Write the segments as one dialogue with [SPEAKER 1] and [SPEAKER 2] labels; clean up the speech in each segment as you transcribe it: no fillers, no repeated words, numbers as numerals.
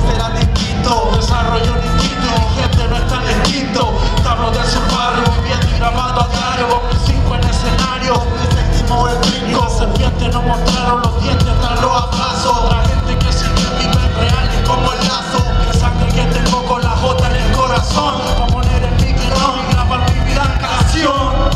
[SPEAKER 1] será distinto. Desarrollo distinto, gente no está distinto. Te hablo de su barrio, viviendo y grabando a diario. Con mis 5 en escenario, sentimos el brinco. Y las serpientes nos mostraron los dientes tras los abrazos. La gente que sigue vive reales como el lazo. La sangre que tengo con la J en el corazón. Pa' poner el micrófono y grabar mi gran canción.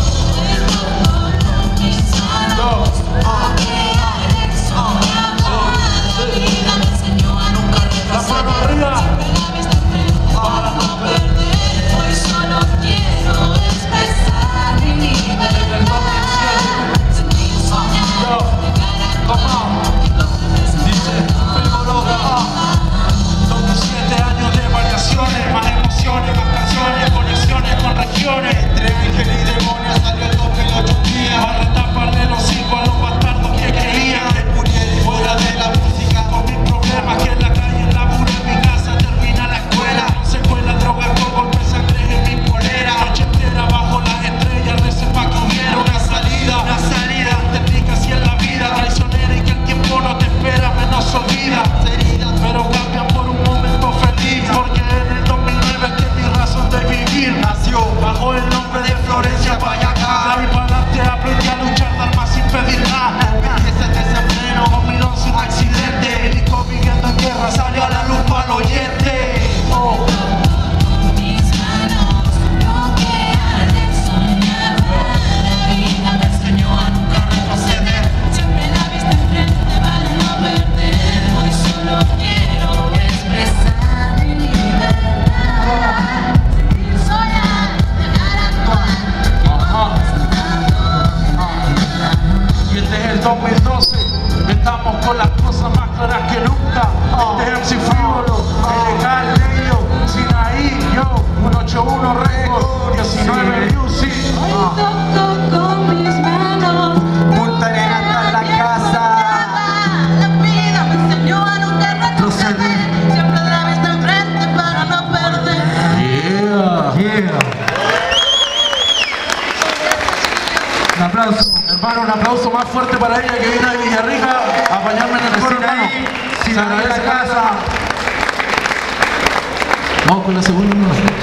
[SPEAKER 1] La mano arriba.
[SPEAKER 2] Para no perder, hoy solo quiero expresar mi libertad. Sentir soñar, llegar a
[SPEAKER 1] Dice, filóloga, 27 años de variaciones, más emociones, más canciones, conexiones con regiones. Entre ángeles y demonios salió el 2008 días. Para taparle los hijos a los bastardos que creían que murieron fuera de la música. Con mis problemas que en la calle, en la mura, en mi casa, termina la escuela. Secuela, droga, con golpes, sangre en mi polera. Noche entera bajo las estrellas, recé pa' que hubiera una salida. Una salida, te explica si en la vida traicionera y que el tiempo no te espera, menos olvida. Pero cambian por un momento feliz, porque en el 2009 es que mi razón de vivir nació bajo el nombre de Florencia Payacá. De ahí para adelante aprendí a luchar de armas sin pedir nada. Ese desenfreno, 2011 un accidente. Mi disco viviendo en guerra salió a la luz para el oyente. Oh.
[SPEAKER 2] mis manos, lo que antes soñaba. La vida me enseñó a nunca retroceder. Siempre la vista enfrente para no perder. Hoy solo quiero expresar mi libertad. Sentir soñar, llegar a actuar.
[SPEAKER 1] Y este es el 2012, estamos con las cosas más claras que nunca. Este es MC Frívolo, Ilegal, Leyo, Sinaí, yo, 181 Record, 19 Music.
[SPEAKER 2] Hoy toco con mis manos.
[SPEAKER 3] Punta Arenas hasta la casa.
[SPEAKER 2] La vida me enseñó a nunca retroceder. Siempre la vista enfrente para no perder.
[SPEAKER 3] Yeah.
[SPEAKER 1] Un aplauso, hermano, un aplauso más fuerte para ella que viene de Villarrica a apañarme en el coro, hermano. Se agradece la casa. Vamos con la segunda.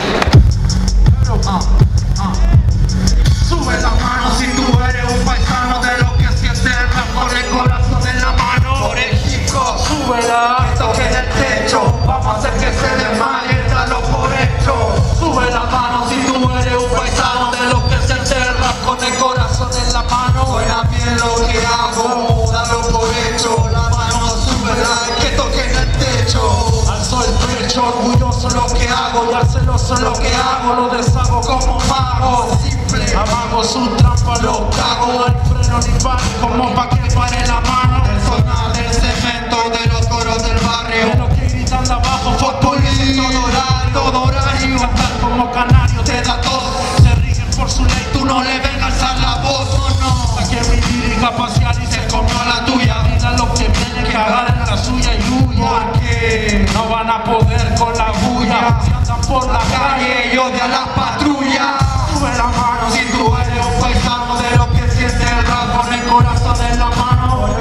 [SPEAKER 1] Sube la mano si tú eres un paisano de lo que siente el rap con el corazón en la mano. Por el chico, súbela, toque en el techo. Vamos a hacer que se desmaye, dalo por hecho. Sube la mano si tú eres un paisano de lo que siente el rap con el corazón en la mano. Suena bien lo que hago, dalo por hecho. La mano súbela, que toque en el techo. Alzo el pecho, orgulloso lo que hago. Y al celoso lo que hago, lo deshago como mago. Simple, amago su trampa, lo cago. El freno ni pan, como pa' que pare la mano. El sonar del cemento, de los coros del barrio. De los que gritan de abajo, futbolín, todo horario. Cantar como canario, te da tos. Se rigen por su ley, tú no le vengas a la voz. No, saqué mi lírica facial y se comió la tuya. Digan lo que vienen, que agarren la suya y huya. Porque no van a poder con la bulla. Si andan por la calle y odian las patrullas. Sube la mano si tú eres un paisano de lo que siente el rap con el corazón en la mano.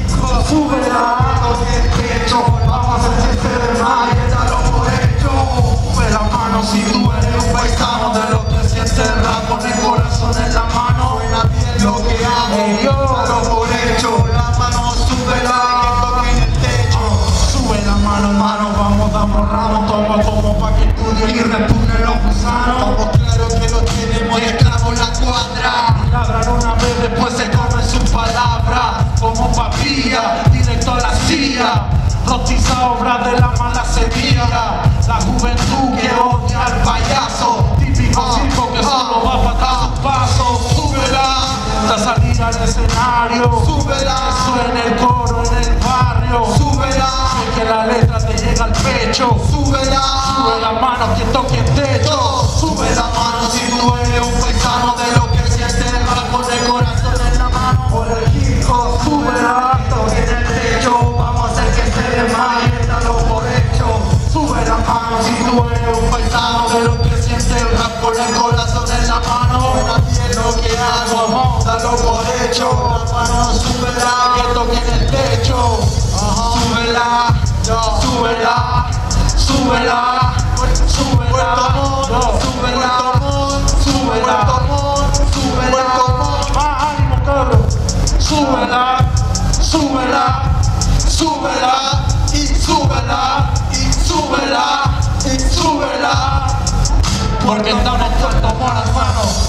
[SPEAKER 1] Sube la mano en el pecho. Vamos a hacer que se desmaye, dalo por hecho. Sube la mano si tú eres un paisano de lo que siente el rap con el corazón en la mano. Suena bien lo que hago, dalo por hecho. La mano súbela, que toque en el techo. Sube la mano, hermano, vamos, damos ramos. Toma como pa' que estudie y repugnen los gusanos. Estamos claros que lo tenemos de esclavo en la cuadra. Ladran una vez, después se comen su palabra. Como papilla, directo a la silla. Rotiza obra de la mala semilla. La juventud que odia al payaso. Típico circo que solo va para atrás un paso. Súbela, hasta salir al escenario. Súbela, que suene el coro en el barrio. Súbela, que la letra te llega al pecho. Súbela, sube la mano que toque el techo. Sube la mano si tú eres un paisano de lo que siente el rap con el corazón en la mano. Por el hijo, súbela, toque en el techo. Vamos a hacer que se desmaye, dalo por hecho. Sube la mano si tú eres un paisano de lo que siente el rap con el corazón en la mano. Suena bien lo que hago, dalo por hecho. La mano súbela, que toque en el techo. Súbela, súbela. súbela, súbela, súbela, súbela, súbela, súbela, más ánimo, cabrón, súbela, súbela, súbela, y súbela, y súbela, y súbela, porque estamos puestos por las manos.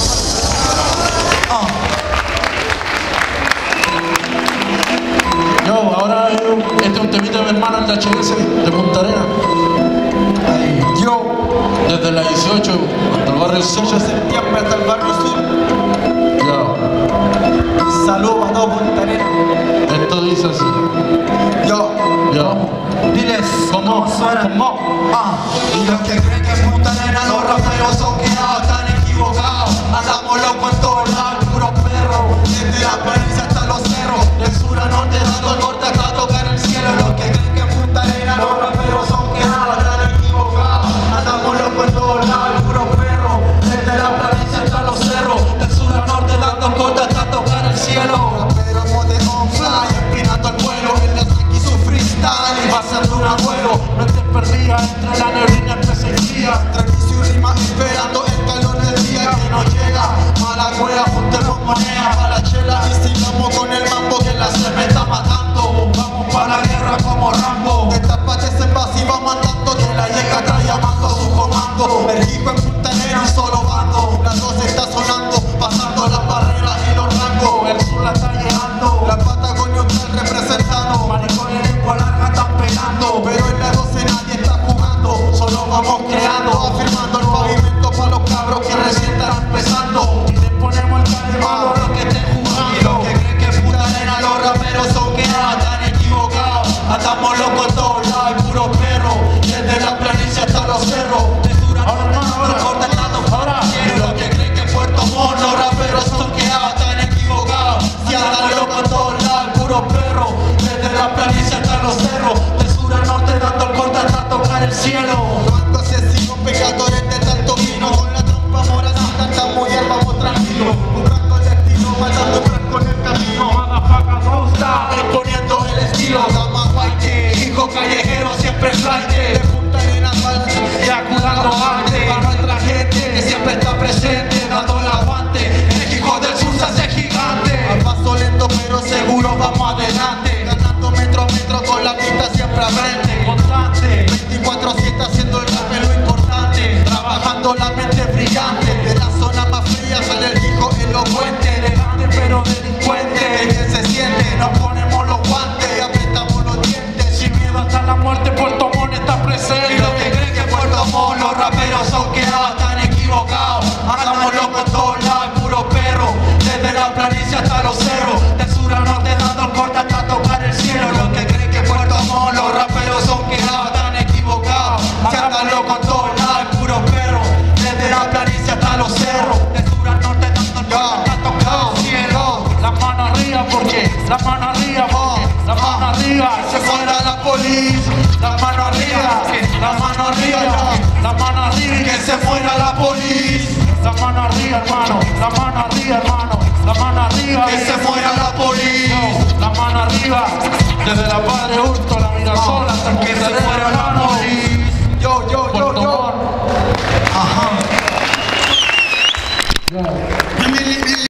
[SPEAKER 1] Yo, ahora este es un temita de mi hermano, el de HS, de Punta Arenas.
[SPEAKER 3] Yo,
[SPEAKER 1] Desde la 18 hasta el barrio
[SPEAKER 3] 18 de septiembre hasta el barrio sur.
[SPEAKER 1] Ya,
[SPEAKER 3] Un saludo a todos Punta Arenas.
[SPEAKER 1] esto dice así.
[SPEAKER 3] Yo, diles
[SPEAKER 1] ¿Cómo?
[SPEAKER 3] suena.
[SPEAKER 1] Y los que creen que en Punta Arenas los raperos son quedados, están equivocados. Andamos locos en todos lados, puros perros. Desde la planicie hasta los cerros, del sur a norte dando el norte hasta tocar el cielo. Los que creen que en Punta Arenas los raperos son quedados, están equivocados. Andamos locos en todos lados, puros perros. Desde la planicie hasta los cerros, del sur a norte dando el norte hasta tocar el cielo. Pero de on fly, empinando el vuelo, en la aquí su freestyle y pasando un abuelo. No estés perdida entre la neblina entre 6 días. Entre vicio y rima esperando el calor del día que no llega. Mala cueva, juntemos moneda para la chela y sigamos con el mambo que la sed me está matando. Vamos para la guerra como Rambo. De tapaches en base y vamos andando, que la llega atrás llamando a su comando. El hijo en Punta Arenas un solo bando. La 12 está sonando, pasando las barreras y los rangos. El sur la está llegando, la Patagonia está representando. Maricones de lengua larga están pegando, pero en la 12 nadie está jugando. Solo vamos creando, afirmando el pavimento para los cabros que recién están empezando. Y le ponemos el calimán a los que estén jugando. Y los que creen que en Punta Arenas los raperos son quedados, están equivocados. Andamos locos en todos lados, hay puros perros. Desde la planicie hasta los cerros. De Dura, ahora. Y los que creen que en Puerto Montt los raperos son quedados, están equivocados. Si andan locos en todos lados, hay puros perros. Desde la planicie hasta los cerros. De sur a norte dando el corte hasta tocar el cielo. Banco asesino, pecadores de tanto vino. Con la trompa morada, tanta mujer, vamos tranquilos. Buscando el destino, matando con el camino. Motherfucker, rosta, exponiendo el estilo. Dama white, hijo callejero, siempre flight. De Punta Arenas ya curando arte. Para nuestra gente que siempre está presente, dando el aguante. El hijo del sur se hace gigante. A paso lento pero seguro vamos adelante. Ganando metro a metro con la pista siempre a frente. Constante, 24/7 haciendo el rap es lo importante. Trabajando la mente brillante. De la zona más fría sale el hijo elocuente. Elegante pero delincuente. Que bien se siente, nos ponemos los guantes y apretamos los dientes. Sin miedo hasta la muerte, Puerto Montt está presente. Y los que creen que en Puerto Montt los raperos son quedados, están equivocados. Andamos locos en todos lados, puros perros. Desde la planicie hasta los cerros. Del sur a norte dando el corte hasta tocar el cielo. Los que creen que en Puerto Montt los raperos son quedados, están equivocados. Se andan locos en todos lados, puros perros. Desde la planicie hasta los cerros. Del sur al norte dando el corte hasta tocar el cielo. Las manos arriba porque, las manos arriba porque, las manos arriba. Se fuera la policía. Las manos arriba, las manos arriba, las manos arriba y que se muera la policía. Las manos arriba, hermano, las manos arriba, hermano, las manos arriba, que se muera la policía. Las manos arriba, desde la Padre Hurto, la Mirasol hasta el